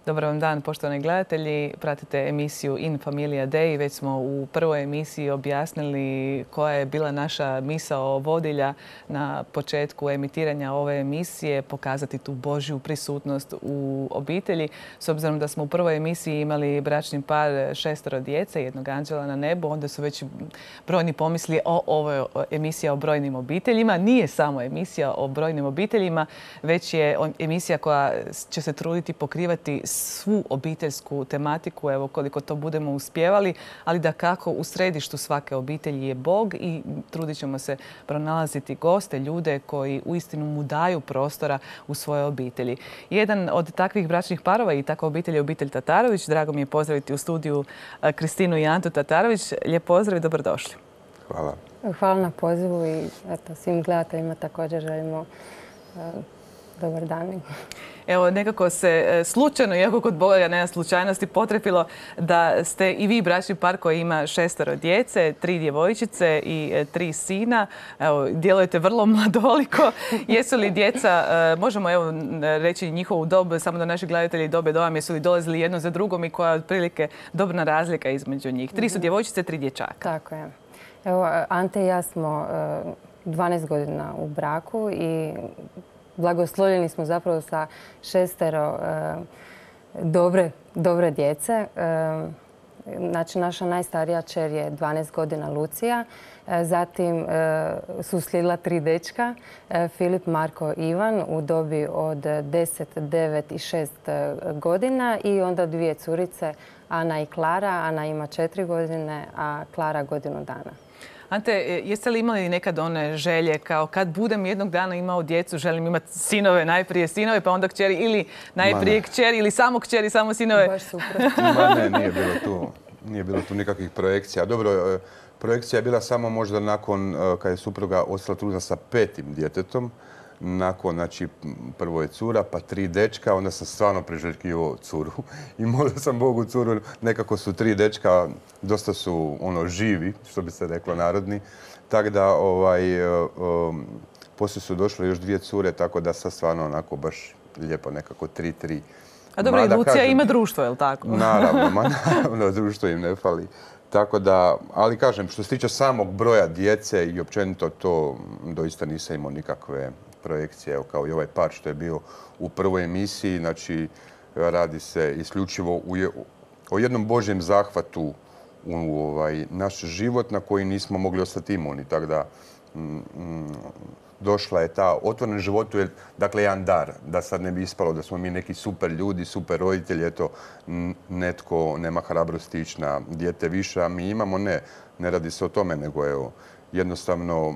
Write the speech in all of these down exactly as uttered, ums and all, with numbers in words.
Dobar vam dan, poštovani gledatelji. Pratite emisiju In Familia Dei. Već smo u prvoj emisiji objasnili koja je bila naša misao vodilja na početku emitiranja ove emisije, pokazati tu Božju prisutnost u obitelji. S obzirom da smo u prvoj emisiji imali bračni par šestero djece, jednog anđela na nebu, onda su već brojni pomisli o ovoj emisiji o brojnim obiteljima. Nije samo emisija o brojnim obiteljima, već je emisija koja će se truditi pokrivati svu obiteljsku tematiku, evo koliko to budemo uspjevali, ali da kako u središtu svake obitelji je Bog i trudit ćemo se pronalaziti goste, ljude koji uistinu mu daju prostora u svojoj obitelji. Jedan od takvih bračnih parova i takva obitelj je obitelj Tatarović. Drago mi je pozdraviti u studiju Kristinu i Antu Tatarović. Lijep pozdrav i dobrodošli. Hvala. Hvala na pozivu i eto, svim gledateljima također želimo uh, dobar dan. Evo, nekako se slučajno, iako kod Boga nema slučajnosti, potrefilo da ste i vi bračni par koji ima šestero djece, tri djevojčice i tri sina. Evo, djelujete vrlo mladoliko. Jesu li djeca, možemo evo reći njihovu dob, samo da naši gledatelji dobe dojam, jesu li dolazili jedno za drugom i koja je otprilike dobna razlika između njih? Tri su djevojčice, tri dječaka. Tako je. Evo, Ante i ja smo dvanaest godina u braku i blagoslovljeni smo zapravo sa šestero dobre, dobre djece. Znači, naša najstarija kćer je dvanaest godina, Lucija. Zatim su slijedila tri dečka, Filip, Marko, Ivan u dobi od deset, devet i šest godina i onda dvije curice, Ana i Klara. Ana ima četiri godine, a Klara godinu dana. Ante, jeste li imali nekad one želje kao kad budem jednog dana imao djecu, želim imati sinove, najprije sinove, pa onda kćeri, ili najprije kćeri, ili samo kćeri, samo sinove? Baš suprotno. Ma ne, nije bilo tu, nije bilo tu nikakvih projekcija. Dobro, projekcija je bila samo možda nakon kad je supruga ostala trudna sa petim djetetom. Nakon, znači, prvo je cura, pa tri dečka, onda sam stvarno priželjkivao curu. I molio sam Bogu curu, nekako su tri dečka, dosta su ono živi, što bi se reklo narodni. Tako da, ovaj, um, poslije su došle još dvije cure, tako da sad stvarno onako baš lijepo nekako tri, tri. A dobro, i Lucija ima društvo, je li tako? Naravno, ma naravno, društvo im ne fali. Tako da, ali kažem, što se tiče samog broja djece i općenito to doista nisam imao nikakve projekcije, evo, kao i ovaj par što je bio u prvoj emisiji. Znači, radi se isključivo u je, o jednom Božjem zahvatu u ovaj, naš život na koji nismo mogli ostati imuni. Tako da, mm, došla je ta otvoren životu, je dakle jedan dar, da sad ne bi ispalo da smo mi neki super ljudi, super roditelji, eto, netko nema hrabrosti ići na dijete više, a mi imamo, ne, ne radi se o tome, nego evo, jednostavno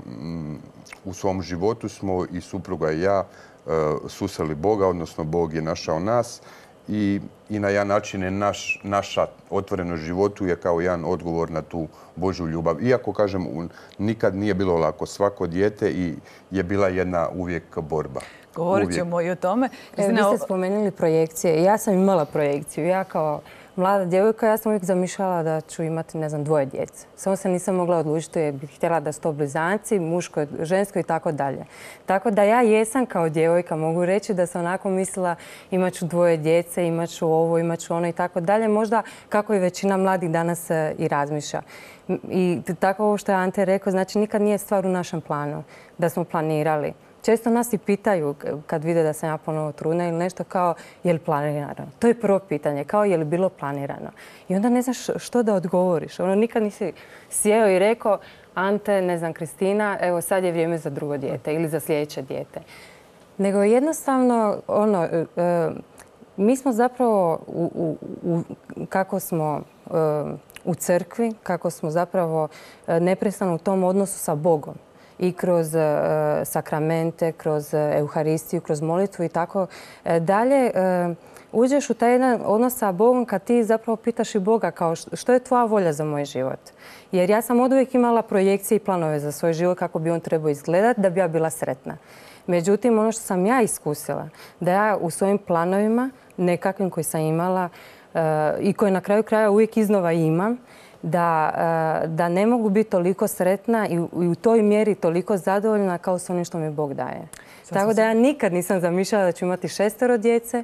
u svom životu smo i supruga i ja susreli Boga, odnosno Bog je našao nas i, i na jedan način je naš, naša otvorenost životu je kao jedan odgovor na tu Božju ljubav. Iako, kažem, nikad nije bilo lako. Svako dijete i je bila jedna uvijek borba. Govorit ćemo i o tome. Kristina, vi ste spomenuli projekcije. Ja sam imala projekciju. Ja kao mlada djevojka, ja sam uvijek zamišljala da ću imati, ne znam, dvoje djece. Samo se nisam mogla odlučiti jer bih htjela da su to blizanci, muško, žensko i tako dalje. Tako da ja jesam kao djevojka, mogu reći da sam onako mislila imat ću dvoje djece, imat ću ovo, imat ću ono i tako dalje. Možda kako i većina mladih danas i razmišlja. I tako ovo što je Ante rekao, znači nikad nije stvar u našem planu da smo planirali. Često nas i pitaju kad vide da sam ja ponovo trudna ili nešto kao je li planirano. To je prvo pitanje, kao je li bilo planirano. I onda ne znaš što da odgovoriš. Ono, nikad nisi sjeo i rekao Ante, ne znam, Kristina, evo sad je vrijeme za drugo dijete ili za sljedeće dijete. Nego jednostavno, ono, e, mi smo zapravo u, u, u, kako smo e, u crkvi, kako smo zapravo neprestano u tom odnosu sa Bogom. I kroz uh, sakramente, kroz uh, Euharistiju, kroz molitvu i tako uh, dalje. Uh, uđeš u taj jedan odnos sa Bogom kad ti zapravo pitaš i Boga kao što je tvoja volja za moj život. Jer ja sam oduvijek imala projekcije i planove za svoj život kako bi on trebao izgledati da bi ja bila sretna. Međutim, ono što sam ja iskusila, da ja u svojim planovima, nekakvim koji sam imala uh, i koje na kraju kraja uvijek iznova imam, Da, da ne mogu biti toliko sretna i u toj mjeri toliko zadovoljna kao s onim što mi Bog daje. Tako da ja nikad nisam zamišljala da ću imati šestero djece,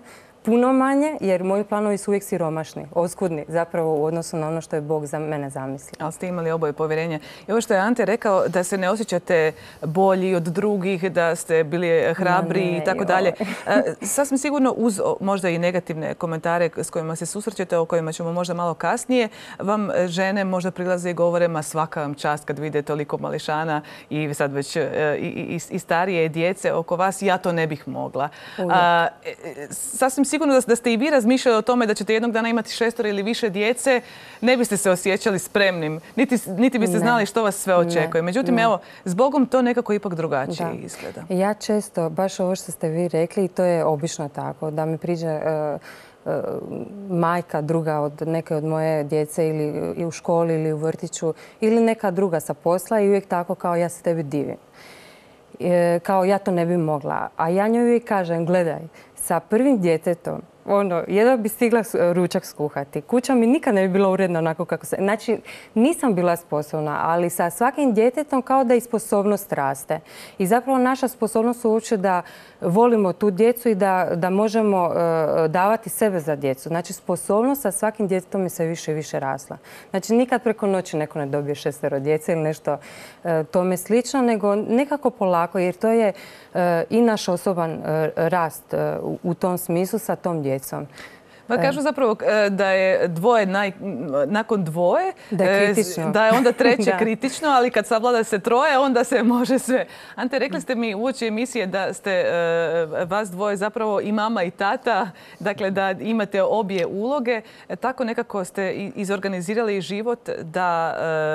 puno manje, jer moji planovi su uvijek siromašni, oskudni, zapravo u odnosu na ono što je Bog za mene zamislio. Ali ste imali oboje povjerenje. I ovo što je Ante rekao, da se ne osjećate bolji od drugih, da ste bili hrabri i tako dalje. Sasvim sigurno uz možda i negativne komentare s kojima se susrećete, o kojima ćemo možda malo kasnije, vam žene možda prilaze i govore ma svaka vam čast kad vide toliko mališana i sad već i, i, i starije djece oko vas, ja to ne bih mogla. A, sasvim sigurno da, da ste i vi razmišljali o tome da ćete jednog dana imati šestoro ili više djece, ne biste se osjećali spremnim, niti, niti biste znali ne. što vas sve očekuje. Međutim, ne. evo, zbogom to nekako ipak drugačije da. izgleda. Ja često, baš ovo što ste vi rekli, i to je obično tako, da mi priđe uh, uh, majka druga od neke od moje djece ili i u školi ili u vrtiću ili neka druga sa posla i uvijek tako kao ja se tebi divim. E, kao ja to ne bi mogla. A ja njoj uvijek kažem, gledaj, sa prvim djetetom, ono, jedva bi stigla ručak skuhati. Kuća mi nikad ne bi bila uredna onako kako se... Znači, nisam bila sposobna, ali sa svakim djetetom kao da i sposobnost raste. I zapravo naša sposobnost uopće da volimo tu djecu i da, da možemo uh, davati sebe za djecu. Znači, sposobnost sa svakim djetetom je sve više i više rasla. Znači, nikad preko noći neko ne dobije šestero djece ili nešto uh, tome slično, nego nekako polako, jer to je uh, i naš osoban uh, rast uh, u tom smislu sa tom djecom. Pa kažu zapravo da je dvoje naj, nakon dvoje, da je, kritično. da je onda treće kritično, ali kad savlada se troje, onda se može sve. Ante, rekli ste mi uoči emisije da ste vas dvoje zapravo i mama i tata, dakle da imate obje uloge. Tako nekako ste izorganizirali život da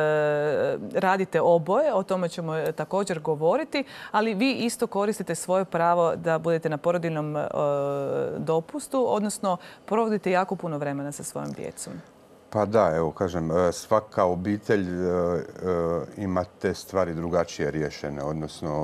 radite oboje, o tome ćemo također govoriti, ali vi isto koristite svoje pravo da budete na porodiljnom dopustu, odnosno provodite jako puno vremena sa svojom djecom. Pa da, evo kažem, svaka obitelj ima te stvari drugačije riješene. Odnosno,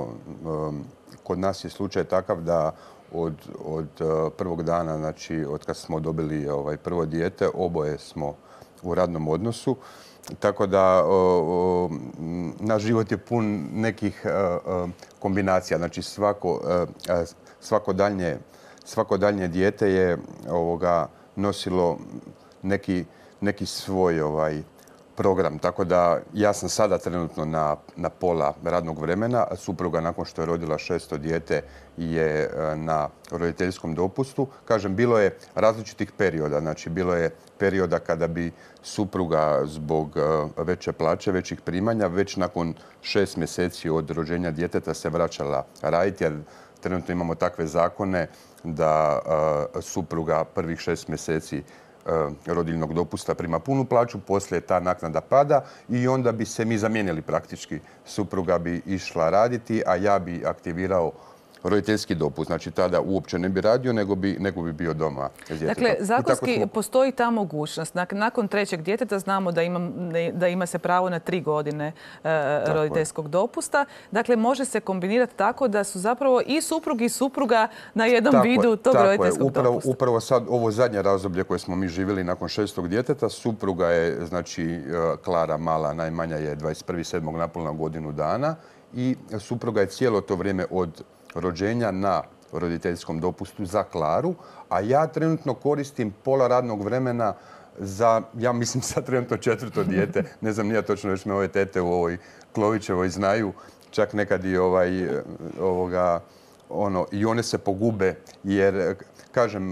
kod nas je slučaj takav da od, od prvog dana, znači od kad smo dobili ovaj, prvo dijete, oboje smo u radnom odnosu. Tako da o, o, naš život je pun nekih o, kombinacija. Znači svako, svako daljnje Svako daljnje dijete je ovoga, nosilo neki, neki svoj ovaj, program. Tako da ja sam sada trenutno na, na pola radnog vremena, a supruga nakon što je rodila šesto dijete je na roditeljskom dopustu. Kažem, bilo je različitih perioda. Znači, bilo je perioda kada bi supruga zbog veće plaće, većih primanja, već nakon šest mjeseci od rođenja djeteta se vraćala raditi, jer trenutno imamo takve zakone da uh, supruga prvih šest mjeseci uh, rodiljnog dopusta prima punu plaću, poslije ta naknada pada i onda bi se mi zamijenili praktički. Supruga bi išla raditi, a ja bi aktivirao roditeljski dopust. Znači, tada uopće ne bi radio, nego bi, nego bi bio doma s djetetom. Dakle, zakonski smo... postoji ta mogućnost. Nakon trećeg djeteta znamo da ima, da ima se pravo na tri godine uh, roditeljskog je. dopusta. Dakle, može se kombinirati tako da su zapravo i suprug i supruga na jednom tako vidu tog tako roditeljskog je. Upravo, dopusta. Upravo sad, ovo zadnje razdoblje koje smo mi živjeli nakon šestog djeteta, supruga je, znači, Klara mala, najmanja je dvadeset prvog sedmog napunila godinu dana i supruga je cijelo to vrijeme od rođenja na roditeljskom dopustu za Klaru, a ja trenutno koristim pola radnog vremena za, ja mislim sad trenutno četvrto dijete. Ne znam, nije točno, još me ove tete u ovoj Klovićevoj znaju, čak nekad i ovaj, ovoga, ono, i one se pogube, jer, kažem,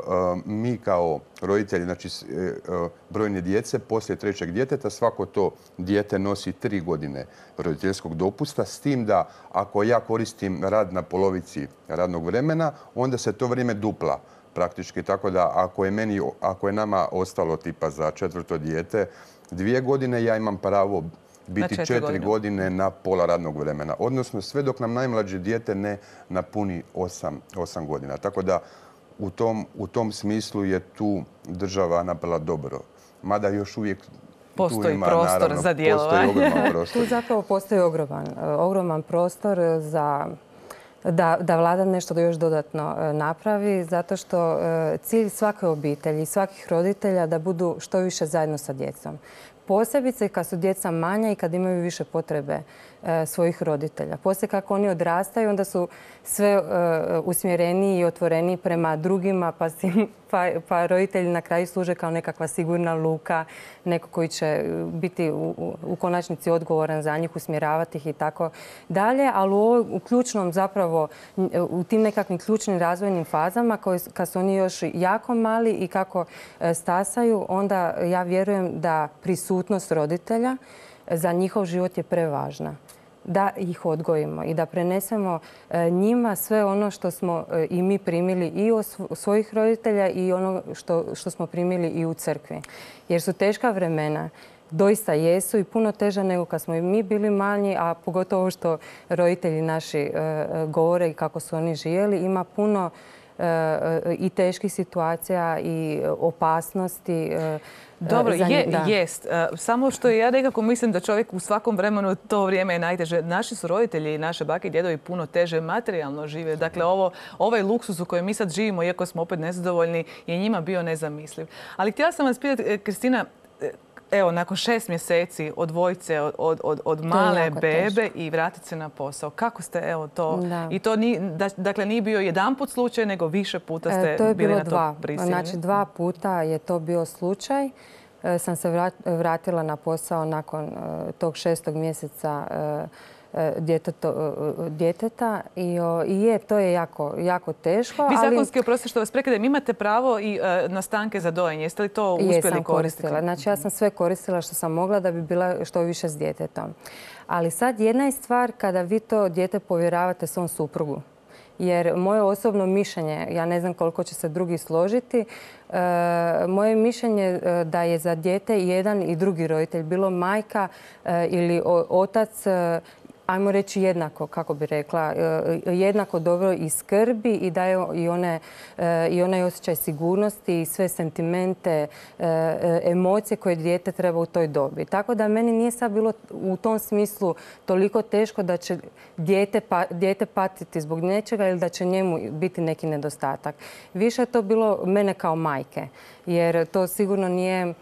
mi kao roditelji, znači brojne djece, poslije trećeg djeteta, svako to dijete nosi tri godine roditeljskog dopusta, s tim da ako ja koristim rad na polovici radnog vremena, onda se to vrijeme dupla praktički. Tako da ako je, meni, ako je nama ostalo tipa za četvrto dijete dvije godine, ja imam pravo biti četiri, četiri godine na pola radnog vremena. Odnosno sve dok nam najmlađe dijete ne napuni osam, osam godina. Tako da u tom, u tom smislu je tu država napravila dobro. Mada još uvijek postoji tu ima, prostor naravno, za djelovanje. Postoji ogroman prostor. Tu zapravo postoji ogroman, ogroman prostor za da, da vlada nešto još dodatno napravi, zato što cilj svake obitelji i svakih roditelja da budu što više zajedno sa djecom. Posebice kad su djeca manja i kad imaju više potrebe svojih roditelja. Poslije kako oni odrastaju, onda su sve usmjereniji i otvoreniji prema drugima, pa, si, pa, pa roditelji na kraju služe kao nekakva sigurna luka, neko koji će biti u, u konačnici odgovoran za njih, usmjeravati ih i tako dalje. Ali u, ovoj, u ključnom zapravo, u tim nekakvim ključnim razvojnim fazama, koji, kad su oni još jako mali i kako stasaju, onda ja vjerujem da prisutnost roditelja za njihov život je prevažna. Da ih odgojimo i da prenesemo njima sve ono što smo i mi primili i od svojih roditelja i ono što, što smo primili i u crkvi. Jer su teška vremena. Doista jesu i puno teža nego kad smo i mi bili manji, a pogotovo što roditelji naši govore i kako su oni živjeli. Ima puno i teških situacija i opasnosti. Dobro, je, jest. Samo što ja nekako mislim da čovjek u svakom vremenu to vrijeme je najteže. Naši su roditelji i naše bake i djedovi puno teže materijalno žive. Dakle, ovo, ovaj luksuz u kojem mi sad živimo, iako smo opet nezadovoljni, je njima bio nezamisliv. Ali htjela sam vas pitati, Kristina, evo, nakon šest mjeseci od dvojice, od, od, od male bebe teško. I vratiti se na posao. Kako ste, evo, to... Da. I to ni, dakle, nije bio jedanput slučaj, nego više puta ste e, to je bili bilo na to dva. prisiljeni. Znači, dva puta je to bio slučaj. E, sam se vrat, vratila na posao nakon e, tog šestog mjeseca e, djeteto, djeteta i, o, i je, to je jako, jako teško. Vi zakonski, oprostite što vas prekidam, imate pravo i e, na stanke za dojenje. Jeste li to uspjeli koristiti? Koristila. Znači, ja sam sve koristila što sam mogla da bi bila što više s djetetom. Ali sad jedna je stvar kada vi to dijete povjeravate svom suprugu. Jer moje osobno mišljenje, ja ne znam koliko će se drugi složiti, e, moje mišljenje da je za dijete jedan i drugi roditelj, bilo majka e, ili o, otac, e, ajmo reći jednako, kako bi rekla, jednako dobro i skrbi i daje i, one, i onaj osjećaj sigurnosti i sve sentimente, emocije koje dijete treba u toj dobi. Tako da meni nije sad bilo u tom smislu toliko teško da će dijete, pa, dijete patiti zbog nečega ili da će njemu biti neki nedostatak. Više je to bilo mene kao majke, jer to sigurno nije,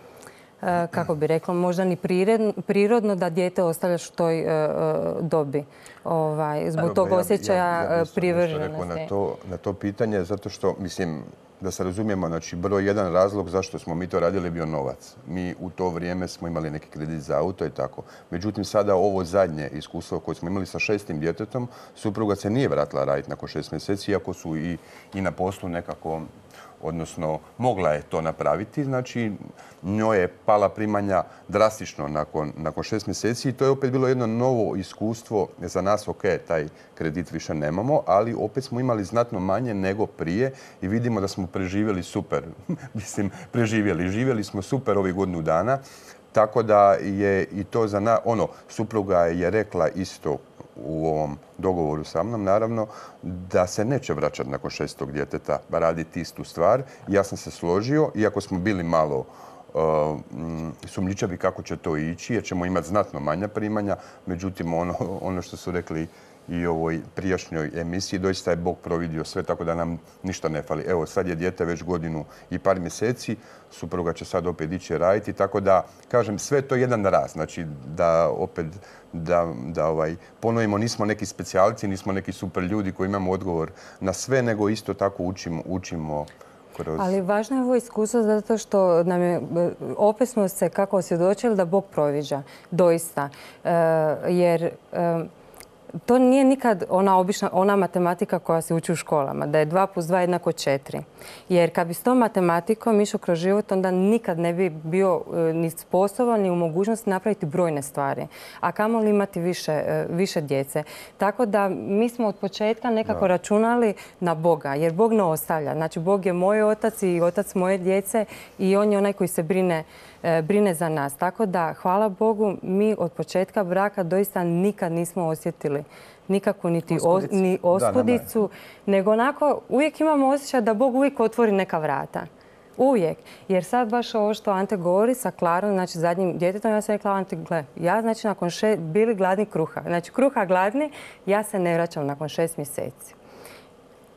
kako bi rekla, možda ni prirodno da dijete ostavljaš u toj dobi. Ovaj, zbog tog osjećaja privrženosti. Na to, na to pitanje, zato što, mislim, da se razumijemo, znači, broj jedan razlog zašto smo mi to radili bio novac. Mi u to vrijeme smo imali neki kredit za auto i tako. Međutim, sada ovo zadnje iskustvo koje smo imali sa šestim djetetom, supruga se nije vratila raditi nakon šest mjeseci, iako su i, i na poslu nekako, odnosno mogla je to napraviti. Znači, njoj je pala primanja drastično nakon, nakon šest mjeseci i to je opet bilo jedno novo iskustvo za nas. Ok, taj kredit više nemamo, ali opet smo imali znatno manje nego prije i vidimo da smo preživjeli super. Mislim, preživjeli. Živjeli smo super ovih godinu dana. Tako da je i to za nas, ono, supruga je rekla isto u ovom dogovoru sa mnom, naravno, da se neće vraćati nakon šestog djeteta raditi istu stvar. Ja sam se složio, iako smo bili malo uh, sumnjičavi kako će to ići, jer ćemo imati znatno manja primanja. Međutim, ono, ono što su rekli i u ovoj prijašnjoj emisiji, doista je Bog providio sve, tako da nam ništa ne fali. Evo, sad je dijete već godinu i par mjeseci, supruga će sad opet ići raditi, tako da, kažem, sve to jedan rast. Znači, da opet, da, da ovaj, ponovimo, nismo neki specijalci, nismo neki super ljudi koji imamo odgovor na sve, nego isto tako učimo, učimo kroz... Ali važno je ovo iskustvo zato što nam je, opet smo se kako osvjedočili da Bog proviđa, doista. E, jer... E, to nije nikad ona obična, ona matematika koja se uči u školama, da je dva plus dva jednako četiri. Jer kad bi s tom matematikom išao kroz život, onda nikad ne bi bio ni sposoban ni u mogućnosti napraviti brojne stvari. A kamoli imati više, više djece. Tako da mi smo od početka nekako da. računali na Boga, jer Bog ne ostavlja. Znači, Bog je moj otac i otac moje djece i on je onaj koji se brine brine za nas. Tako da, hvala Bogu, mi od početka braka doista nikad nismo osjetili nikakvu niti oskudicu, ni oskudicu, da, nego onako uvijek imamo osjećaj da Bog uvijek otvori neka vrata. Uvijek. Jer sad baš ovo što Ante govori sa Klarom, znači zadnjim djetetom, ja sam rekla, Ante, gle, ja znači nakon šest, bili gladni kruha. Znači kruha gladni, ja se ne vraćam nakon šest mjeseci.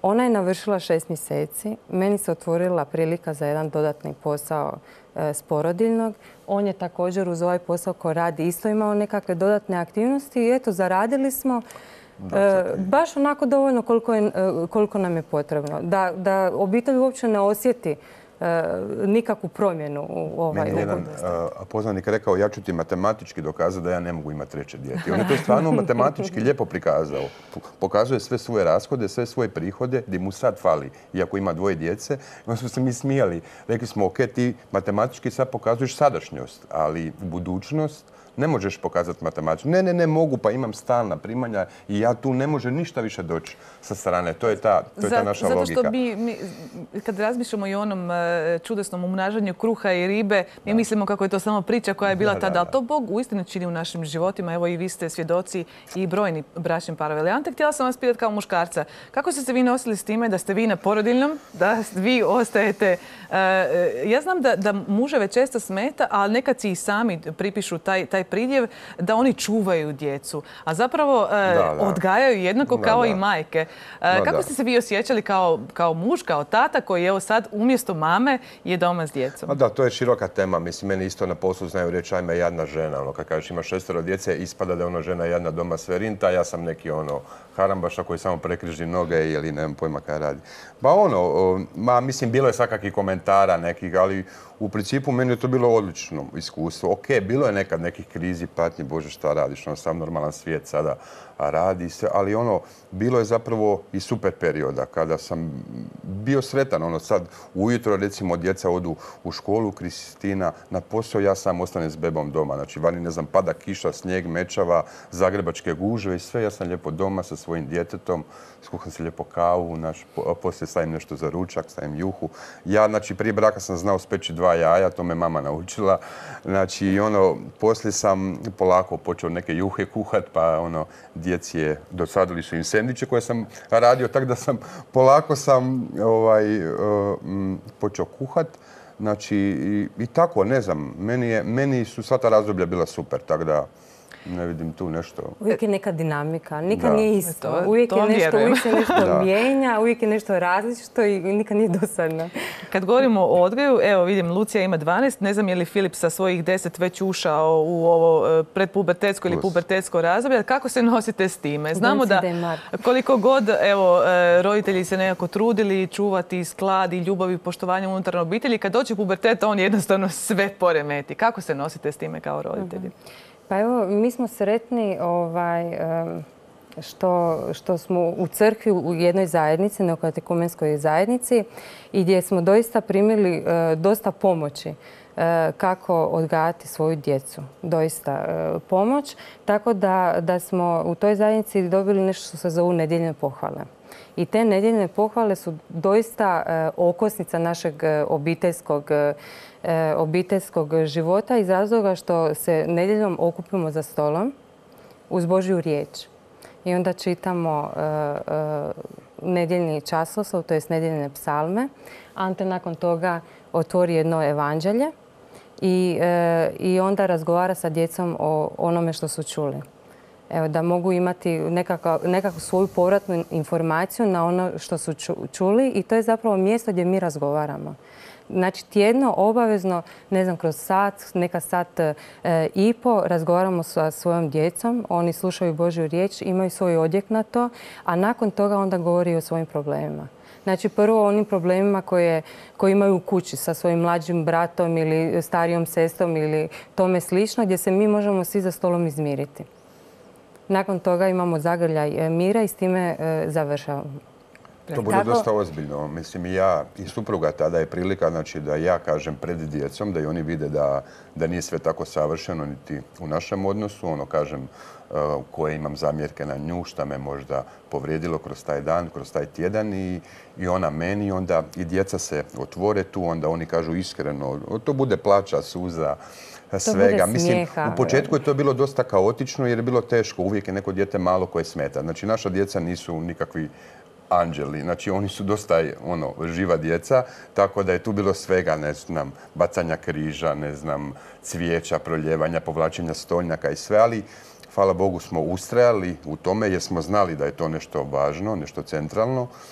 Ona je navršila šest mjeseci. Meni se otvorila prilika za jedan dodatni posao s porodiljnog. On je također uz ovaj posao ko radi isto imao nekakve dodatne aktivnosti i eto, zaradili smo e, baš onako dovoljno koliko, je, koliko nam je potrebno. Da, da obitelj uopće ne osjeti nikakvu promjenu u ovaj Meni jedan poznanik rekao, ja ću ti matematički dokazati da ja ne mogu imati treće dijete. On je to stvarno matematički lijepo prikazao. Pokazuje sve svoje rashode, sve svoje prihode, gdje mu sad fali, iako ima dvoje djece. Onda smo se mi smijali. Rekli smo, ok, ti matematički sad pokazuješ sadašnjost, ali budućnost ne možeš pokazati matematički. Ne, ne, ne mogu, pa imam stalna primanja i ja tu ne može ništa više doći sa strane. To je ta, to je ta naša Zato logika. što mi, mi, kad razmišljamo i o onom čudesnom umnažanju kruha i ribe, mi da. mislimo kako je to samo priča koja je bila da, tada. Ali to Bog uistinu čini u našim životima. Evo i vi ste svjedoci i brojni bračni parovi. Ante, htjela sam vas pitati kao muškarca, kako ste se vi nosili s time da ste vi na porodiljnom, da vi ostajete... Uh, ja znam da, da muževe često smeta, ali nekad si i sami pripišu taj, taj pridjev da oni čuvaju djecu, a zapravo uh, da, da. odgajaju jednako da, kao da. i majke. Uh, da, kako da. ste se vi osjećali kao, kao muž, kao tata koji evo sad umjesto mame je doma s djecom? A da, to je široka tema. Mislim, meni isto na poslu znaju reći, ajme jadna žena. Ono, kad kažeš ima šestero djece, ispada da je ono žena jadna doma sve rinta, ja sam neki ono harambaša koji samo prekriži noge ili nemam pojma kaj radi. Ba ono, ma mislim, bilo je svakakvih komentara nekih, ali u principu meni je to bilo odlično iskustvo. Ok, bilo je nekad nekih krizi, patnji, bože šta radiš, ono sam normalan svijet sada radi se, ali ono, bilo je zapravo i super perioda kada sam bio sretan, ono sad ujutro recimo djeca odu u školu, Kristina na posao, ja sam ostanem s bebom doma, znači vani ne znam, pada kiša, snijeg, mečava, zagrebačke gužve i sve, ja sam lijepo doma sa svojim djetetom, skuham se lijepo kavu, naš, poslije stavim nešto za ručak, stavim juhu. Ja, znači, prije braka sam znao speći dva jaja, to me mama naučila. Znači, ono, poslije sam polako počeo neke juhe kuhat, pa ono, djeci je, dosadili su im sendviče koje sam radio, tako da sam, polako sam ovaj, uh, m, počeo kuhat. Znači, i, i tako, ne znam, meni, je, meni su sva ta razdoblja bila super, tako da ne vidim tu nešto. Uvijek je neka dinamika, nikad da. nije isto. To, uvijek, to je nešto, uvijek se nešto da. mijenja, uvijek je nešto različito i nikad nije dosadno. Kad govorimo o odgoju, evo vidim, Lucija ima dvanaest, ne znam je li Filip sa svojih deset već ušao u ovo predpubertetsko ili pubertetsko razdoblje. Kako se nosite s time? Znamo da koliko god evo, roditelji se nekako trudili čuvati sklad i ljubav i poštovanje unutar obitelji, kad dođe pubertet, on jednostavno sve poremeti. Kako se nosite s time kao roditelji? Uh-huh. Pa evo, mi smo sretni ovaj, što, što smo u crkvi u jednoj zajednici, neokatekumenskoj zajednici, i gdje smo doista primili dosta pomoći kako odgajati svoju djecu. Doista pomoć. Tako da, da smo u toj zajednici dobili nešto što se zovu nedjeljne pohvale. I te nedjeljne pohvale su doista okosnica našeg obiteljskog obiteljskog života iz razloga što se nedjeljom okupimo za stolom uz Božju riječ. I onda čitamo uh, uh, nedjeljni časoslov, to jest nedjeljne psalme. Ante nakon toga otvori jedno evanđelje i, uh, i onda razgovara sa djecom o onome što su čuli. Evo, da mogu imati nekakvu, nekakvu svoju povratnu informaciju na ono što su čuli i to je zapravo mjesto gdje mi razgovaramo. Znači, tjedno, obavezno, ne znam, kroz sat, neka sat e, i po, razgovaramo sa svojom djecom, oni slušaju Božju riječ, imaju svoj odjek na to, a nakon toga onda govori o svojim problemima. Znači, prvo o onim problemima koje, koje imaju u kući sa svojim mlađim bratom ili starijom sestrom ili tome slično, gdje se mi možemo svi za stolom izmiriti. Nakon toga imamo zagrljaj mira i s time e, završavamo. To bude Tako... dosta ozbiljno. Mislim, i ja i supruga tada je prilika, znači, da ja kažem pred djecom, da i oni vide da, da nije sve tako savršeno niti u našem odnosu. Ono, kažem, uh, koje imam zamjerke na nju, šta me možda povrijedilo kroz taj dan, kroz taj tjedan i, i ona meni. Onda i djeca se otvore tu, onda oni kažu iskreno. To bude plača, suza, svega. Mislim, u početku je to bilo dosta kaotično jer je bilo teško. Uvijek je neko dijete malo koje smeta. Znači, naša djeca nisu nikakvi anđeli. Znači, oni su dosta ono, živa djeca, tako da je tu bilo svega, ne znam, bacanja križa, ne znam, cvijeća, proljevanja, povlačenja stolnjaka i sve, ali hvala Bogu smo ustrajali u tome jer smo znali da je to nešto važno, nešto centralno.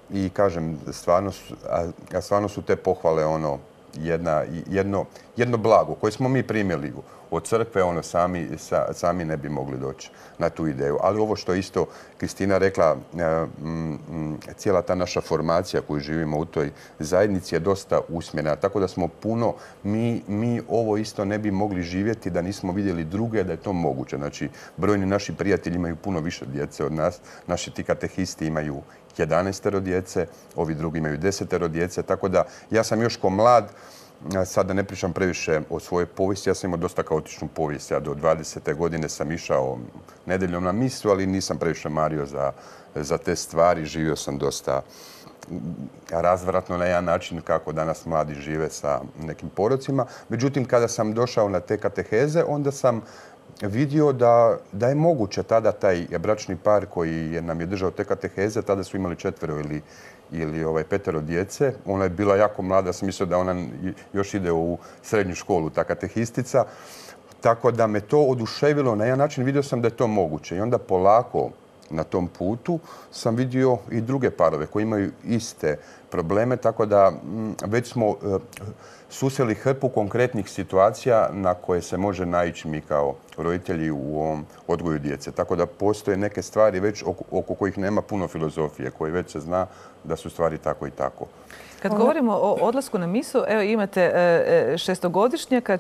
i kažem, stvarno su, a stvarno su te pohvale ono, jedna, jedno, jedno blago koje smo mi primjeli od crkve, ono sami, sa, sami ne bi mogli doći na tu ideju. Ali ovo što isto Kristina rekla, m, m, cijela ta naša formacija koju živimo u toj zajednici je dosta usmjerena. Tako da smo puno, mi, mi ovo isto ne bi mogli živjeti da nismo vidjeli druge da je to moguće. Znači, brojni naši prijatelji imaju puno više djece od nas. Naši ti katehisti imaju jedanaestero djece, ovi drugi imaju desetero djece. Tako da ja sam još ko mlad, sad da ne pričam previše o svojoj povijesti, ja sam imao dosta kaotičnu povijest. Ja do dvadesete godine sam išao nedeljom na misu, ali nisam previše mario za, za te stvari. Živio sam dosta razvratno na jedan način kako danas mladi žive sa nekim porocima. Međutim, kada sam došao na te kateheze, onda sam vidio da, da je moguće tada taj bračni par koji je, nam je držao te kateheze, tada su imali četvero ili ili ovaj, petero djece. Ona je bila jako mlada, sam mislio da ona još ide u srednju školu, ta katehistica. Tako da me to oduševilo na jedan način, vidio sam da je to moguće. I onda polako na tom putu sam vidio i druge parove koji imaju iste probleme, tako da m, već smo e, susreli hrpu konkretnih situacija na koje se može naići mi kao roditelji u ovom odgoju djece. Tako da postoje neke stvari već oko, oko kojih nema puno filozofije, koji već se zna da su stvari tako i tako. Kad govorimo o odlasku na misu, evo imate šestogodišnjaka,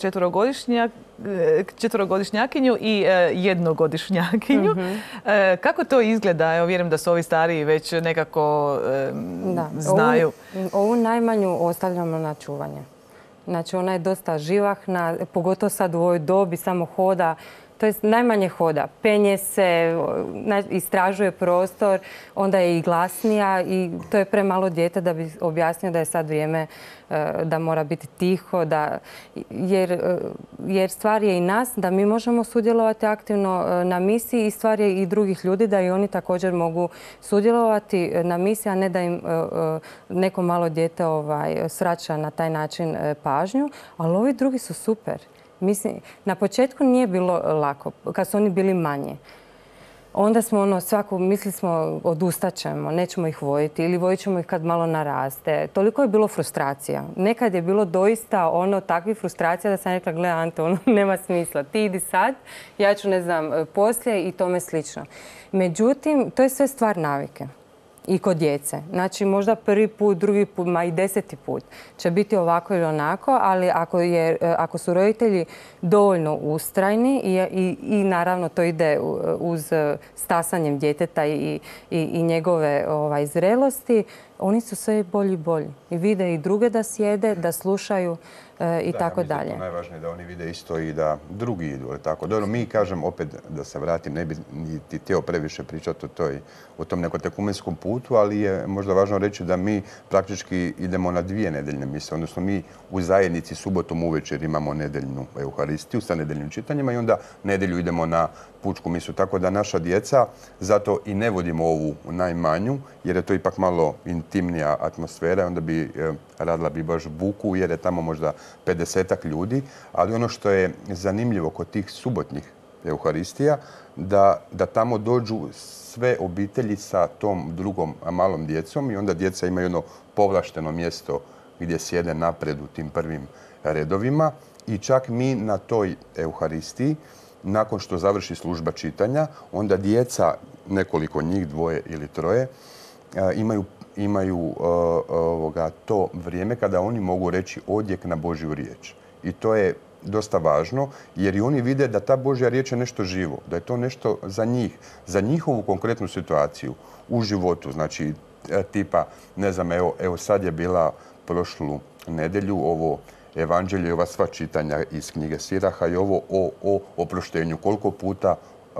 četverogodišnjakinju i jednogodišnjakinju. Mm-hmm. Kako to izgleda? Evo, vjerujem da su ovi stariji već nekako da. znaju. Ovu, ovu najmanju ostavljamo na čuvanje. Znači, ona je dosta živahna, pogotovo sad u ovoj dobi, samo hoda. To je najmanje hoda. Penje se, istražuje prostor, onda je i glasnija i to je premalo dijete da bi objasnio da je sad vrijeme da mora biti tiho, da, jer, jer stvar je i nas da mi možemo sudjelovati aktivno na misiji i stvar je i drugih ljudi da i oni također mogu sudjelovati na misiji, a ne da im neko malo dijete ovaj, svraća na taj način pažnju. Ali ovi drugi su super. Mislim, na početku nije bilo lako, kad su oni bili manje. Onda smo ono, svaku, mislili smo odustat ćemo, nećemo ih vojiti ili vojit ćemo ih kad malo naraste. Toliko je bilo frustracija. Nekad je bilo doista ono takvih frustracija da sam rekla, gle Ante, ono nema smisla. Ti idi sad, ja ću ne znam poslije i tome slično. Međutim, to je sve stvar navike. I kod djece. Znači možda prvi put, drugi put, ma i deseti put će biti ovako ili onako, ali ako, je, ako su roditelji dovoljno ustrajni i, i, i naravno to ide uz stasanjem djeteta i, i, i njegove ovaj, zrelosti, oni su sve bolji i bolji. I vide i druge da sjede, da slušaju e, i da, tako ja mislim dalje. Da, najvažnije da oni vide isto i da drugi idu. Tako. Dobro, mi kažem, opet da se vratim, ne bi niti htio previše pričati o, toj, o tom nekotekumenskom putu, ali je možda važno reći da mi praktički idemo na dvije nedeljne mise. Odnosno mi u zajednici subotom uvečer imamo nedeljnu euharistiju sa nedeljnim čitanjima i onda nedjelju idemo na pučku misu. Tako da naša djeca, zato i ne vodimo ovu najmanju, jer je to ipak malo intimnija atmosfera, onda bi radila bi baš buku, jer je tamo možda pedesetak ljudi. Ali ono što je zanimljivo kod tih subotnjih euharistija, da, da tamo dođu sve obitelji sa tom drugom malom djecom i onda djeca imaju jedno povlašteno mjesto gdje sjede napred u tim prvim redovima. I čak mi na toj euharistiji, nakon što završi služba čitanja, onda djeca, nekoliko njih, dvoje ili troje, imaju, imaju ovoga, to vrijeme kada oni mogu reći odjek na Božju riječ. I to je dosta važno, jer i oni vide da ta Božja riječ je nešto živo, da je to nešto za njih, za njihovu konkretnu situaciju u životu. Znači, tipa, ne znam, evo, evo sad je bila prošlu nedjelju ovo evanđelje, ova sva čitanja iz knjige Siraha i ovo o, o oproštenju. Koliko puta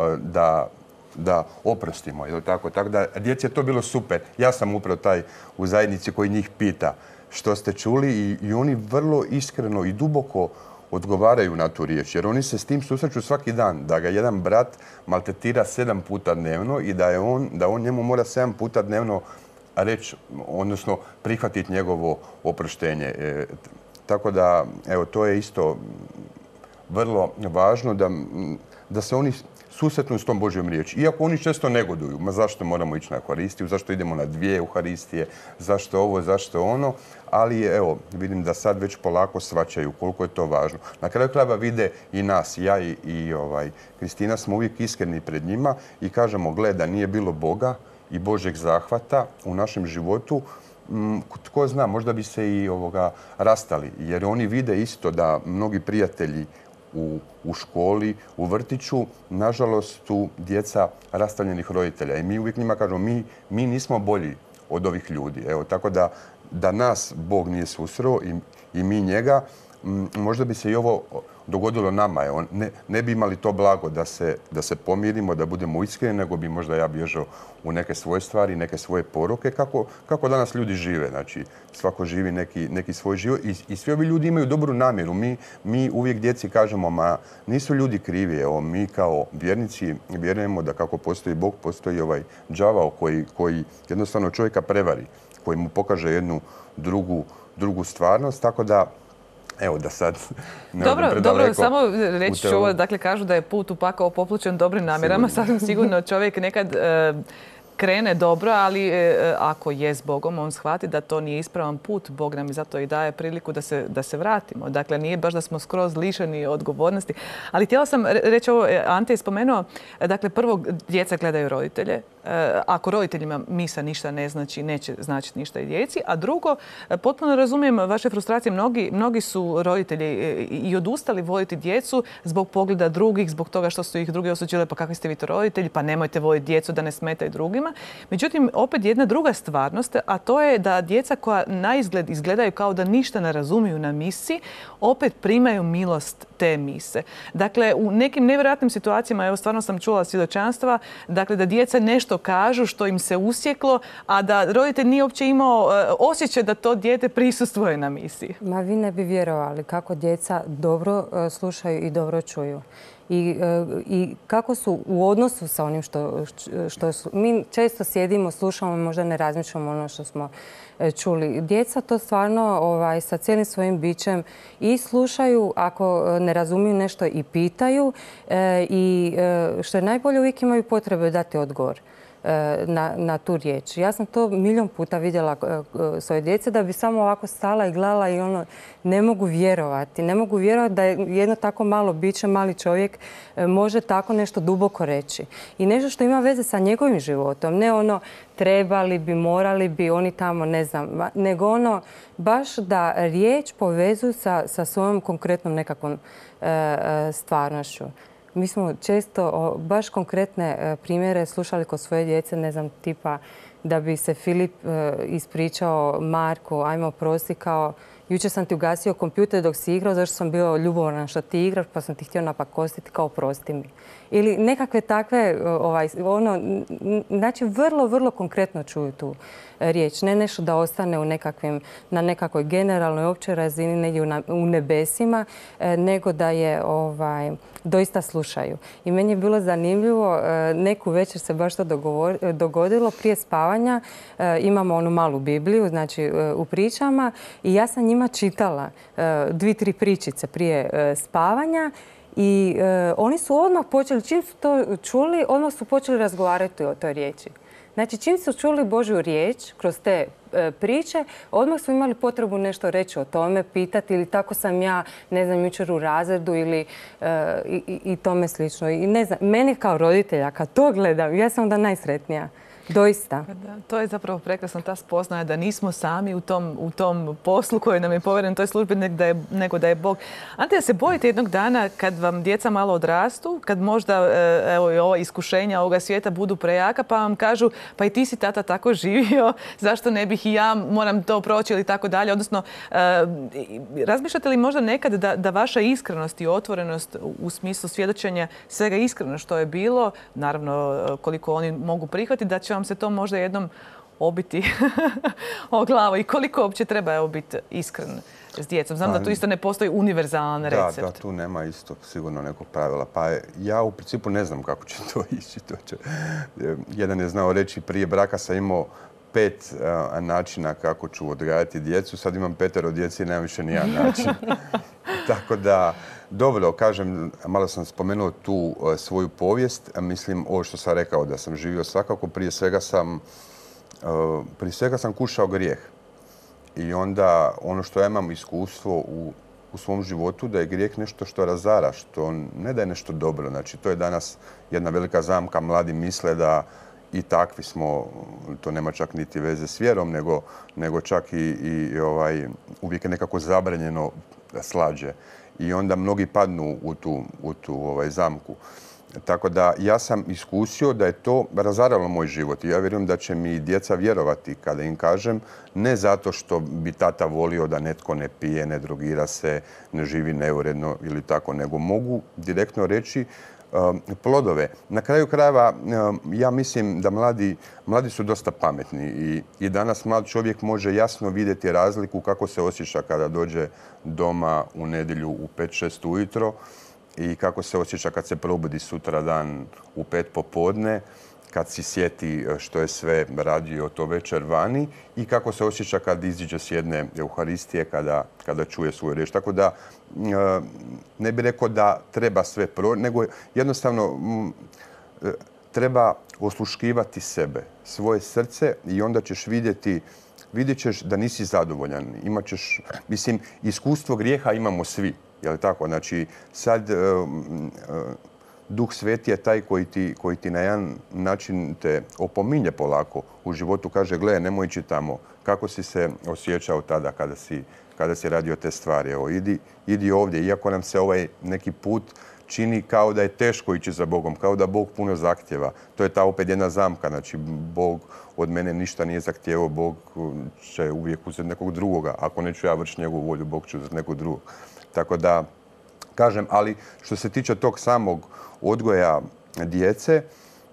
da, da oprostimo. Ili tako? Tako da djeci je to bilo super. Ja sam upravo taj u zajednici koji njih pita što ste čuli i, i oni vrlo iskreno i duboko odgovaraju na tu riječ. Jer oni se s tim susreću svaki dan. Da ga jedan brat maltetira sedam puta dnevno i da, je on, da on njemu mora sedam puta dnevno reći, odnosno prihvatiti njegovo oproštenje. E, Tako da, evo, to je isto vrlo važno da, da se oni susretnu s tom Božjom riječi. Iako oni često negoduju, ma zašto moramo ići na Euharistiju, zašto idemo na dvije Euharistije, zašto ovo, zašto ono, ali evo, vidim da sad već polako shvaćaju koliko je to važno. Na kraju krajeva vide i nas, ja i, i ovaj, Kristina smo uvijek iskreni pred njima i kažemo, gle, da nije bilo Boga i Božjeg zahvata u našem životu, tko zna, možda bi se i ovoga rastali, jer oni vide isto da mnogi prijatelji u, u školi, u vrtiću, nažalost, su djeca rastavljenih roditelja. I mi uvijek njima kažemo, mi, mi nismo bolji od ovih ljudi. Evo, tako da, da nas Bog nije susreo i, i mi njega, možda bi se i ovo dogodilo nama. Evo, ne, ne bi imali to blago da se, da se pomirimo, da budemo iskreni, nego bi možda ja bježao u neke svoje stvari, neke svoje poruke. Kako, kako danas ljudi žive. Znači, svako živi neki, neki svoj život i, i svi ovi ljudi imaju dobru namjeru. Mi, mi uvijek djeci kažemo, ma nisu ljudi krivi. Evo, mi kao vjernici vjerujemo da kako postoji Bog, postoji ovaj đavao koji, koji jednostavno čovjeka prevari, koji mu pokaže jednu drugu, drugu stvarnost. Tako da, evo da sad ne Dobro, dobro, samo reći ću ovo, dakle kažu da je put u pakao popločen dobrim namjerama, sasvim sigurno čovjek nekad e, krene dobro, ali e, ako je s Bogom, on shvati da to nije ispravan put, Bog nam i zato i daje priliku da se, da se vratimo. Dakle, nije baš da smo skroz lišeni odgovornosti. Ali htjela sam reći ovo, Ante je spomenuo, dakle prvo djeca gledaju roditelje. Ako roditeljima misa ništa ne znači, neće značiti ništa i djeci. A drugo, potpuno razumijem vaše frustracije. Mnogi, mnogi su roditelji i odustali voditi djecu zbog pogleda drugih, zbog toga što su ih drugi osuđili, pa kakvi ste vi to roditelji, pa nemojte voditi djecu da ne smetaju drugima. Međutim, opet jedna druga stvarnost, a to je da djeca koja na izgled izgledaju kao da ništa ne razumiju na misi, opet primaju milost te mise. Dakle, u nekim nevjerojatnim situacijama, evo stvarno sam čula svjedočanstva, dakle da djeca nešto kažu što im se usjeklo, a da roditelj nije uopće imao osjećaj da to dijete prisustvuje na misiji. Ma vi ne bi vjerovali kako djeca dobro slušaju i dobro čuju. I, i kako su u odnosu sa onim što, što su. Mi često sjedimo, slušamo, možda ne razmišljamo ono što smo čuli. Djeca to stvarno ovaj, sa cijelim svojim bićem i slušaju, ako ne razumiju nešto i pitaju e, i e, što je najbolje, uvijek imaju potrebe dati odgovor na, na tu riječ. Ja sam to milion puta vidjela svoje djece da bi samo ovako stala i gledala i ono, ne mogu vjerovati. Ne mogu vjerovati da jedno tako malo biće, mali čovjek može tako nešto duboko reći. I nešto što ima veze sa njegovim životom. Ne ono trebali bi, morali bi, oni tamo, ne znam, nego ono baš da riječ povezuju sa, sa svojom konkretnom nekakvom e, stvarnošću. Mi smo često baš konkretne primjere slušali kod svoje djece, ne znam, tipa da bi se Filip ispričao Marku, ajmo oprosti, kao jučer sam ti ugasio kompjuter dok si igrao, zašto sam bio ljubomoran što ti igraš, pa sam ti htio napakostiti, kao oprosti mi. Ili nekakve takve, ovaj, ono, znači vrlo, vrlo konkretno čuju tu riječ. Ne nešto da ostane u nekakvim, na nekakvoj generalnoj općoj razini, negdje u nebesima, nego da je ovaj, doista slušaju. I meni je bilo zanimljivo, neku večer se baš to dogodilo, prije spavanja imamo onu malu Bibliju, znači u pričama, i ja sam njima čitala dvije, tri pričice prije spavanja. I e, oni su odmah počeli, čim su to čuli, odmah su počeli razgovarati o toj riječi. Znači, čim su čuli Božju riječ kroz te e, priče, odmah su imali potrebu nešto reći o tome, pitati, ili tako sam ja, ne znam, jučer u razredu ili e, i, i tome slično. I ne znam, meni kao roditelja, kad to gledam, ja sam onda najsretnija. Doista. Da, to je zapravo prekrasno, ta spoznaja da nismo sami u tom, u tom poslu koji nam je povjeren toj službi, nego da je, nego da je Bog. Ante, da se bojite jednog dana kad vam djeca malo odrastu, kad možda evo, i ova iskušenja ovoga svijeta budu prejaka, pa vam kažu pa i ti si tata tako živio, zašto ne bih i ja, moram to proći ili tako dalje. Odnosno, razmišljate li možda nekad da, da vaša iskrenost i otvorenost u smislu svjedočenja svega iskreno što je bilo, naravno koliko oni mogu prihvatiti, da će vam se to možda jednom obiti o glavu, i koliko uopće treba evo, biti iskren s djecom? Znam da tu isto ne postoji univerzalan recept. Da, da, tu nema isto sigurno nekog pravila. Pa ja u principu ne znam kako će to ići. To će. Jedan je znao reći, prije braka sam imao pet uh, načina kako ću odgajati djecu. Sad imam petero djeci i nemam više nijedan način. Tako da, dobro, kažem, malo sam spomenuo tu uh, svoju povijest. Mislim, ovo što sam rekao da sam živio svakako, prije svega sam, uh, prije svega sam kušao grijeh. I onda ono što ja imam iskustvo u, u svom životu, da je grijeh nešto što razara, što ne da je nešto dobro. Znači, to je danas jedna velika zamka. Mladi misle da i takvi smo, to nema čak niti veze s vjerom, nego, nego čak i, i ovaj, uvijek je nekako zabranjeno slađe. I onda mnogi padnu u tu, u tu ovaj, zamku. Tako da ja sam iskusio da je to razaralo moj život. I ja vjerujem da će mi djeca vjerovati kada im kažem, ne zato što bi tata volio da netko ne pije, ne drogira se, ne živi neuredno ili tako, nego mogu direktno reći um, plodove. Na kraju krajeva um, ja mislim da mladi, mladi su dosta pametni i, i danas mlad čovjek može jasno vidjeti razliku kako se osjeća kada dođe doma u nedjelju u pet šest ujutro i kako se osjeća kad se probudi sutra dan u pet popodne, kad si sjeti što je sve radio to večer vani i kako se osjeća kad iziđe s jedne Euharistije, kada, kada čuje svoju riječ. Tako da ne bih rekao da treba sve pro, nego jednostavno treba osluškivati sebe, svoje srce i onda ćeš vidjeti vidjet ćeš da nisi zadovoljan. Imat ćeš, mislim, iskustvo grijeha imamo svi. Je li tako? Znači, sad uh, uh, Duh Sveti je taj koji ti, koji ti na jedan način te opominje polako u životu. Kaže, gle, nemoj ići tamo. Kako si se osjećao tada kada si, kada si radio te stvari? Evo, idi, idi ovdje. Iako nam se ovaj neki put čini kao da je teško ići za Bogom, kao da Bog puno zahtjeva. To je ta opet jedna zamka. Znači, Bog od mene ništa nije zahtjevao. Bog će uvijek uzeti nekog drugoga. Ako neću ja vršiti njegovu volju, Bog će uzeti nekog drugog. Tako da, kažem, ali što se tiče tog samog odgoja djece,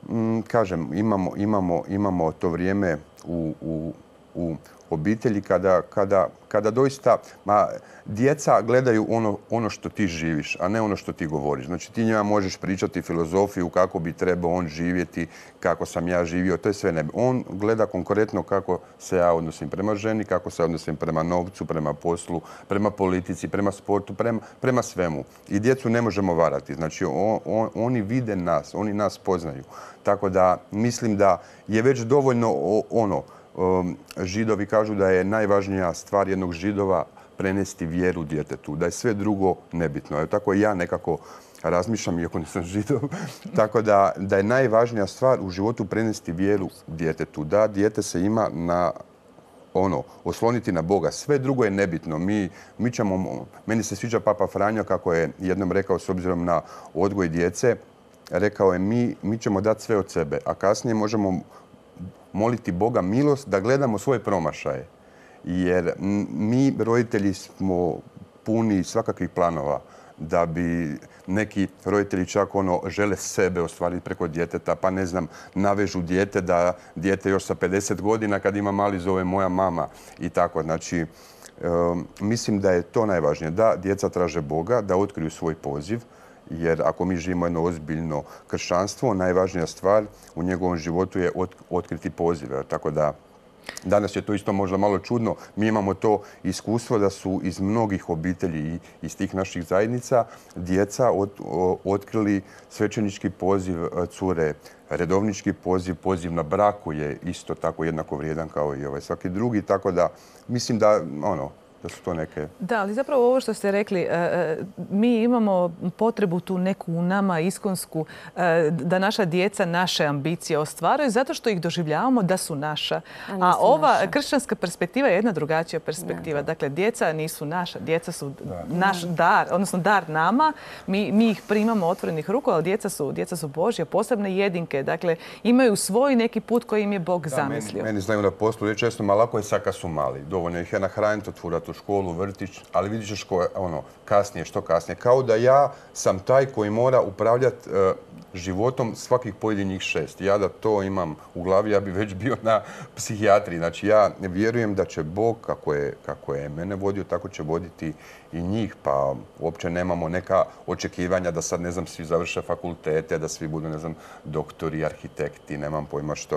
kažem, imamo, imamo, imamo to vrijeme u, u, u obitelji kada, kada, kada doista ma, djeca gledaju ono, ono što ti živiš, a ne ono što ti govoriš. Znači ti njima možeš pričati filozofiju kako bi trebao on živjeti, kako sam ja živio, to je sve ne. On gleda konkretno kako se ja odnosim prema ženi, kako se odnosim prema novcu, prema poslu, prema politici, prema sportu, prema, prema svemu. I djecu ne možemo varati. Znači on, on, oni vide nas, oni nas poznaju. Tako da mislim da je već dovoljno ono, Židovi kažu da je najvažnija stvar jednog Židova prenesti vjeru djetetu, da je sve drugo nebitno. Tako i ja nekako razmišljam, iako nisam Židov, tako da, da je najvažnija stvar u životu prenesti vjeru djetetu, da dijete se ima na ono, osloniti na Boga. Sve drugo je nebitno. Mi, mi ćemo, meni se sviđa Papa Franjo kako je jednom rekao s obzirom na odgoj djece, rekao je mi, mi ćemo dati sve od sebe, a kasnije možemo moliti Boga milost da gledamo svoje promašaje. Jer mi, roditelji, smo puni svakakvih planova da bi neki roditelji čak ono žele sebe ostvariti preko djeteta, pa ne znam, navežu dijete da dijete još sa pedeset godina kad ima mali zove moja mama i tako. Znači, um, mislim da je to najvažnije. Da djeca traže Boga, da otkriju svoj poziv, jer ako mi živimo jedno ozbiljno kršćanstvo, najvažnija stvar u njegovom životu je otkriti poziv. Tako da danas je to isto možda malo čudno. Mi imamo to iskustvo da su iz mnogih obitelji i iz tih naših zajednica djeca od, o, otkrili svećenički poziv cure. Redovnički poziv, poziv na braku je isto tako jednako vrijedan kao i ovaj svaki drugi. Tako da mislim da ono, da su to neke... Da, ali zapravo ovo što ste rekli, mi imamo potrebu tu neku u nama iskonsku da naša djeca naše ambicije ostvaruju zato što ih doživljavamo da su naša. A ova naša. Kršćanska perspektiva je jedna drugačija perspektiva. Da, da. Dakle, djeca nisu naša, djeca su da. naš dar, odnosno dar nama. Mi, mi ih primamo otvorenih ruku, ali djeca su, djeca su Božje, posebne jedinke. Dakle, imaju svoj neki put koji im je Bog da, zamislio. Meni, meni znaju na poslu, je često malako je sad kad su mali. Dovoljno ih je nahraniti, otvorati u školu, vrtić, ali vidit ćeš ko, ono, kasnije, što kasnije. Kao da ja sam taj koji mora upravljati uh, životom svakih pojedinih šest. Ja da to imam u glavi, ja bi već bio na psihijatriji. Znači ja vjerujem da će Bog, kako je, kako je mene vodio, tako će voditi i njih. Pa uopće nemamo neka očekivanja da sad, ne znam, svi završe fakultete, da svi budu, ne znam, doktori, arhitekti, nemam pojma što.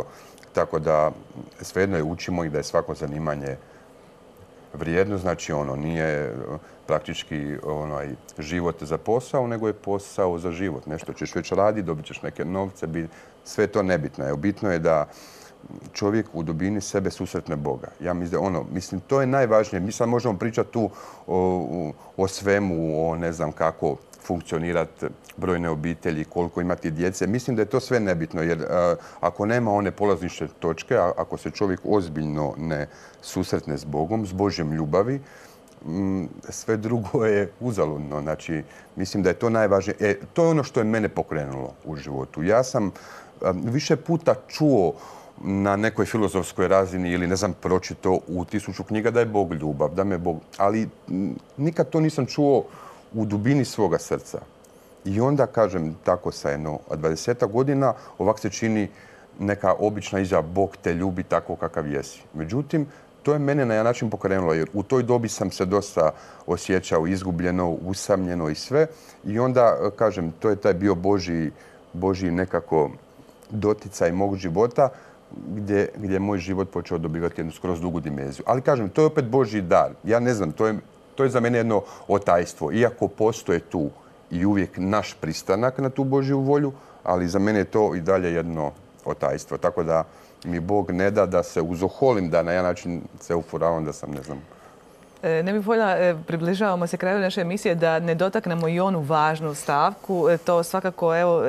Tako da svejedno je učimo ih da je svako zanimanje vrijedno, znači ono nije praktički onaj život za posao, nego je posao za život. Nešto ćeš već raditi, dobit ćeš neke novce, sve to nebitno je. Bitno je da čovjek u dubini sebe susretne Boga. Ja mislim, ono, mislim, to je najvažnije. Mi sad možemo pričati tu o, o svemu, o ne znam kako funkcionirati brojne obitelji, koliko imati djece. Mislim da je to sve nebitno, jer a, ako nema one polazišne točke, a, ako se čovjek ozbiljno ne susretne s Bogom, s Božjom ljubavi, m, sve drugo je uzaludno. Znači, mislim da je to najvažnije. E, to je ono što je mene pokrenulo u životu. Ja sam a, više puta čuo na nekoj filozofskoj razini ili ne znam pročito u tisuću knjiga da je Bog ljubav, da me Bog... Ali nikad to nisam čuo u dubini svoga srca. I onda, kažem, tako sa jedno dvadesetak godina ovak se čini neka obična izjava Bog te ljubi tako kakav jesi. Međutim, to je mene na jedan način pokrenulo jer u toj dobi sam se dosta osjećao izgubljeno, usamljeno i sve. I onda, kažem, to je taj bio Božji, Božji nekako doticaj mog života gdje, gdje je moj život počeo dobivati jednu skroz drugu dimenziju. Ali kažem, to je opet Božji dar. Ja ne znam, to je, to je za mene jedno otajstvo. Iako postoje tu i uvijek naš pristanak na tu Božju volju, ali za mene je to i dalje jedno otajstvo. Tako da mi Bog ne da da se uzoholim, da na jedan način se ufuravam da sam, ne znam, Ne bih voljela, približavamo se kraju naše emisije, da ne dotaknemo i onu važnu stavku. To svakako, evo,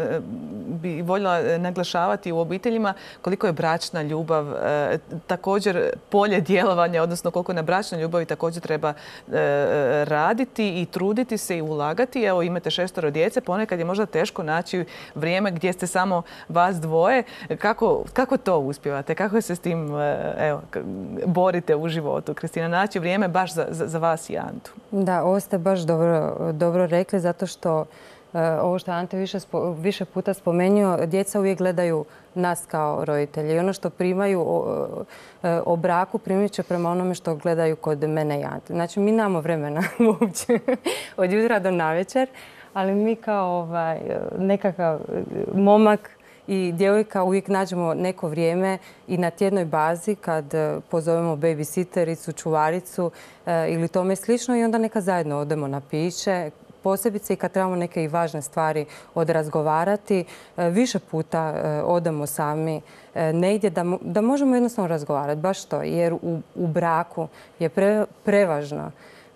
bi voljela naglašavati u obiteljima koliko je bračna ljubav također polje djelovanja, odnosno koliko na bračnoj ljubavi također treba raditi i truditi se i ulagati. Evo, imate šestoro djece, ponekad je možda teško naći vrijeme gdje ste samo vas dvoje. Kako, kako to uspijevate? Kako se s tim, evo, borite u životu? Kristina, naći vrijeme baš za, za, za vas i Antu. Da, ovo ste baš dobro, dobro rekli, zato što uh, ovo što je Ante više, spo, više puta spomenuo, djeca uvijek gledaju nas kao roditelji. I ono što primaju o, o braku primit će prema onome što gledaju kod mene i Ante. Znači, mi nemamo vremena uopće od jutra do navečer, ali mi kao ovaj, nekakav momak i djevojka uvijek nađemo neko vrijeme i na tjednoj bazi kad pozovemo babysittericu, čuvaricu ili tome slično i onda neka zajedno odemo na piće. Posebice i kad trebamo neke i važne stvari odrazgovarati, više puta odemo sami negdje da, da možemo jednostavno razgovarati. Baš to, jer u, u braku je pre, prevažno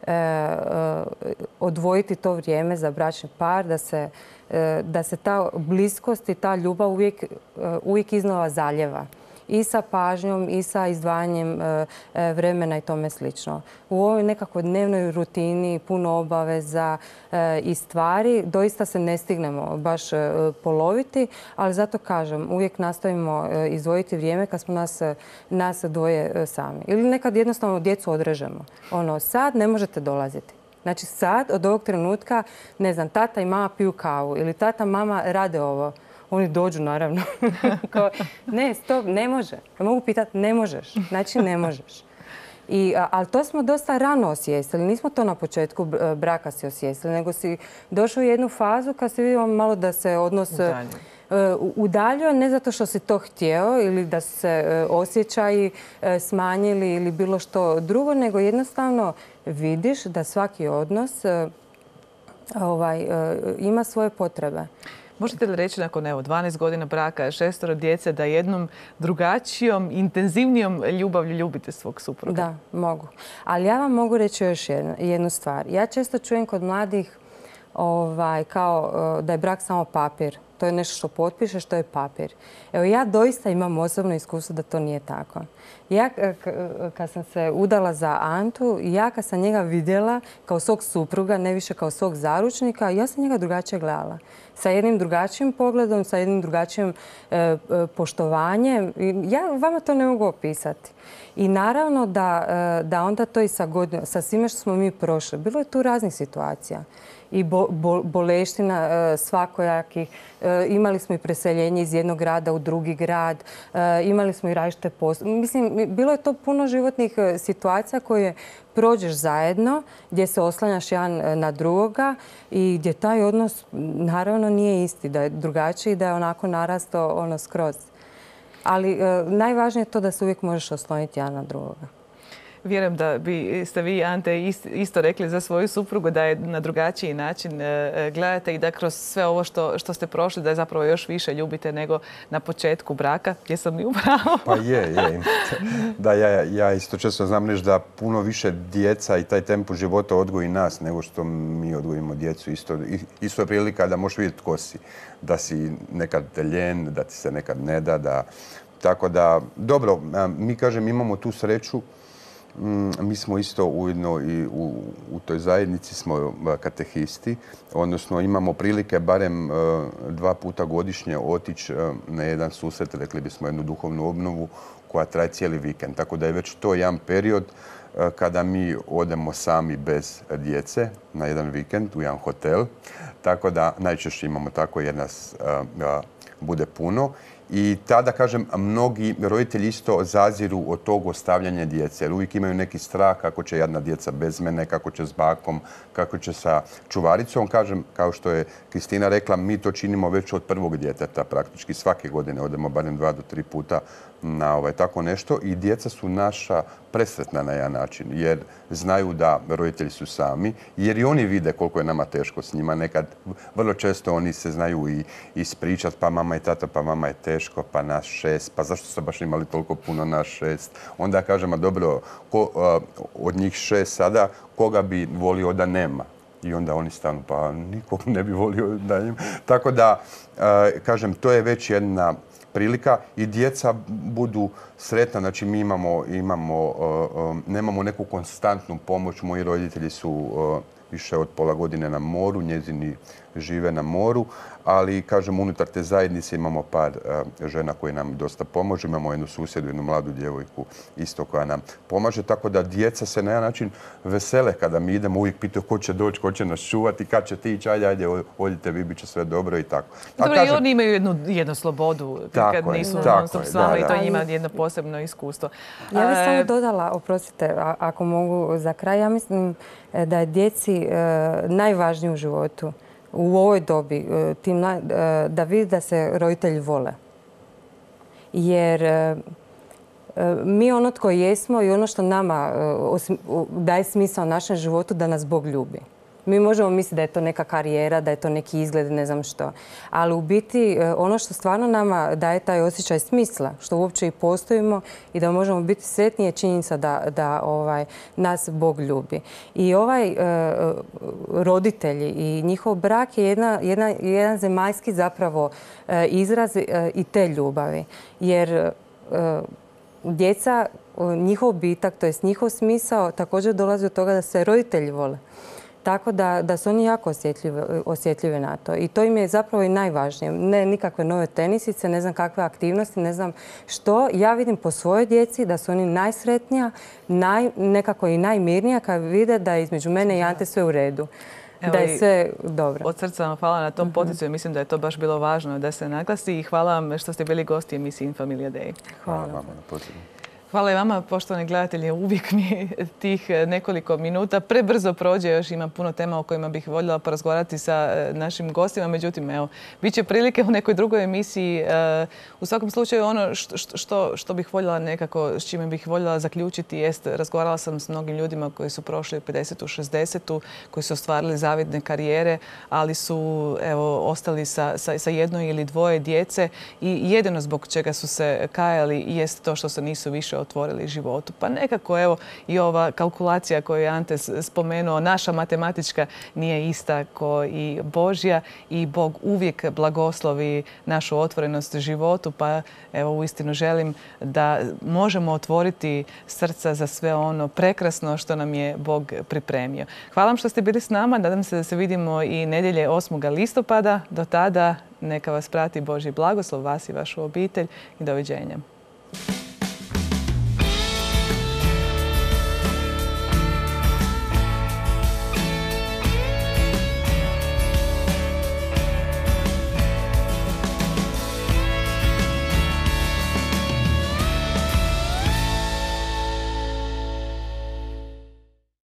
odvojiti to vrijeme za bračni par, da se, da se ta bliskost i ta ljubav uvijek, uvijek iznova zaljeva. I sa pažnjom, i sa izdvajanjem vremena i tome slično. U ovoj nekakvoj dnevnoj rutini, puno obaveza i stvari, doista se ne stignemo baš poloviti, ali zato kažem, uvijek nastavimo izdvojiti vrijeme kad smo nas, nas dvoje sami. Ili nekad jednostavno djecu odrežemo. Ono, sad ne možete dolaziti. Znači sad, od ovog trenutka, ne znam, tata i mama piju kavu ili tata, mama rade ovo. Oni dođu, naravno. Ne, stop, ne može. Ja mogu pitati, ne možeš. Znači, ne možeš. I, ali to smo dosta rano osvijestili. Nismo to na početku braka si osvijestili, nego si došao u jednu fazu kad si vidio malo da se odnos udaljuje, ne zato što si to htjeo ili da su se osjećaji smanjili ili bilo što drugo, nego jednostavno vidiš da svaki odnos ovaj, ima svoje potrebe. Možete li reći nakon evo, dvanaest godina braka, šestoro djece, da jednom drugačijom, intenzivnijom ljubavlju ljubite svog supruga? Da, mogu. Ali ja vam mogu reći još jednu, jednu stvar. Ja često čujem kod mladih ovaj, kao da je brak samo papir. To je nešto što potpišeš, to je papir. Evo, ja doista imam osobno iskustvo da to nije tako. Ja kad sam se udala za Antu, ja kad sam njega vidjela kao svog supruga, ne više kao svog zaručnika, ja sam njega drugačije gledala. Sa jednim drugačijim pogledom, sa jednim drugačijim e, poštovanjem. Ja vama to ne mogu opisati. I naravno da, da onda to i sa godinom, sa svime što smo mi prošli. Bilo je tu raznih situacija. I bo, bo, boleština e, svakojakih. E, imali smo i preseljenje iz jednog grada u drugi grad. E, imali smo i različite posle. Mislim, bilo je to puno životnih situacija koje prođeš zajedno, gdje se oslanjaš jedan na drugoga i gdje taj odnos naravno nije isti, da je drugačiji, da je onako narastao ono skroz. Ali najvažnije je to da se uvijek možeš osloniti jedan na drugoga. Vjerujem da bi ste vi, Ante, isto rekli za svoju suprugu da je na drugačiji način gledate i da kroz sve ovo što, što ste prošli da je zapravo još više ljubite nego na početku braka. Jesam li upravo? Pa je, je. Da, ja, ja isto često znam reći da puno više djeca i taj tempo života odgoji nas nego što mi odgojimo djecu. Isto, isto je prilika da možeš vidjeti tko si. Da si nekad ljen, da ti se nekad ne da. da tako da, dobro, mi kažem imamo tu sreću. Mi smo isto ujedno i u, u toj zajednici smo katehisti, odnosno imamo prilike barem dva puta godišnje otići na jedan susret, rekli bismo jednu duhovnu obnovu koja traje cijeli vikend. Tako da je već to jedan period kada mi odemo sami bez djece na jedan vikend u jedan hotel. Tako da najčešće imamo tako jer nas bude puno. I tada, kažem, mnogi roditelji isto zaziru od tog ostavljanja djece. Jer uvijek imaju neki strah kako će jadna djeca bez mene, kako će s bakom, kako će sa čuvaricom. Kažem, kao što je Kristina rekla, mi to činimo već od prvog djeteta. Praktički svake godine odemo barem dva do tri puta na ovaj, tako nešto. I djeca su naša presretna na jedan način. Jer znaju da roditelji su sami. Jer i oni vide koliko je nama teško s njima. Nekad, vrlo često oni se znaju i ispričati. Pa mama i tata, pa mama je teško, pa nas šest. Pa zašto ste baš imali toliko puno nas šest? Onda kažem, a dobro, ko, od njih šest sada, koga bi volio da nema? I onda oni stanu, pa nikog ne bi volio da ima. Tako da, kažem, to je već jedna prilika i djeca budu sretna. Znači, mi imamo, imamo, nemamo neku konstantnu pomoć. Moji roditelji su više od pola godine na moru, njezini žive na moru, ali, kažem, unutar te zajednice imamo par žena koje nam dosta pomožu. Imamo jednu susjedu, jednu mladu djevojku isto koja nam pomaže, tako da djeca se na jedan način vesele kada mi idemo, uvijek pitaju ko će doći, ko će nas čuvati, kad će ti ići, ajde, ajde, odite vi, bit će sve dobro i tako. Dobro, kažem, i oni imaju jednu, jednu slobodu kad nisu non-stop s vama i to je njima jedno posebno iskustvo. Ja bih samo dodala, oprostite, ako mogu za kraj, ja mislim da je djeci najvažnije u životu u ovoj dobi tim, da vidi da se roditelji vole. Jer mi ono tko jesmo i ono što nama daje smisao našem životu da nas Bog ljubi. Mi možemo misliti da je to neka karijera, da je to neki izgled, ne znam što. Ali u biti ono što stvarno nama daje taj osjećaj smisla, što uopće i postojimo i da možemo biti sretni je činjenica da, da ovaj, nas Bog ljubi. I ovaj e, roditelji i njihov brak je jedna, jedna, jedan zemaljski zapravo e, izraz e, i te ljubavi. Jer e, djeca, njihov bitak, to jest njihov smisao također dolazi od toga da se roditelji vole. Tako da, da su oni jako osjetljivi, osjetljivi na to. I to im je zapravo i najvažnije. Ne nikakve nove tenisice, ne znam kakve aktivnosti, ne znam što. Ja vidim po svojoj djeci da su oni najsretnija, naj, nekako i najmirnija kad vide da je između mene i Ante sve u redu. Evo, da je sve dobro. Od srca vam hvala na tom uh-huh. poticu. Mislim da je to baš bilo važno da se naglasi i hvala vam što ste bili gosti emisiji In Familia Day. Hvala, hvala vam na pozivu. Hvala i vama, poštovani gledatelji. Uvijek mi tih nekoliko minuta prebrzo prođe. Još ima puno tema o kojima bih voljela porazgovarati sa našim gostima. Međutim, evo, bit će prilike u nekoj drugoj emisiji. U svakom slučaju, ono što, što, što bih voljela nekako, s čime bih voljela zaključiti jest, razgovarala sam s mnogim ljudima koji su prošli pedesetu, šezdesetu, koji su ostvarili zavidne karijere, ali su evo, ostali sa, sa, sa jedno ili dvoje djece i jedino zbog čega su se kajali jest to što se nisu više otvorili životu. Pa nekako evo i ova kalkulacija koju je Ante spomenuo, naša matematička nije ista ko i Božja i Bog uvijek blagoslovi našu otvorenost životu, pa evo uistinu želim da možemo otvoriti srca za sve ono prekrasno što nam je Bog pripremio. Hvala vam što ste bili s nama, nadam se da se vidimo i nedjelje osmog listopada. Do tada neka vas prati Božji blagoslov, vas i vašu obitelj i doviđenja.